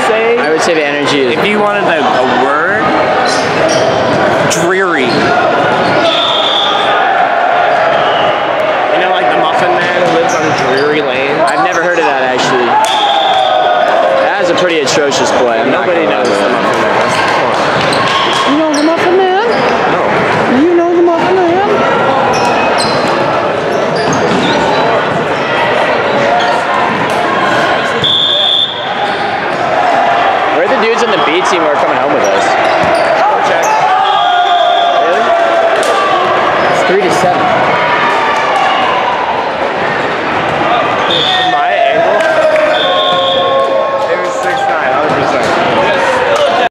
say? I would say the energy is... If you wanted a word, dreary. You know, like the Muffin Man who lives on Drury Lane? I've never heard of that, actually. That is a pretty atrocious play. Nobody knows the Muffin Man. You know the Muffin Man? No. You know the Muffin Man? Where are the dudes on the B team who are coming home with us? Check. Really? It's 3-7.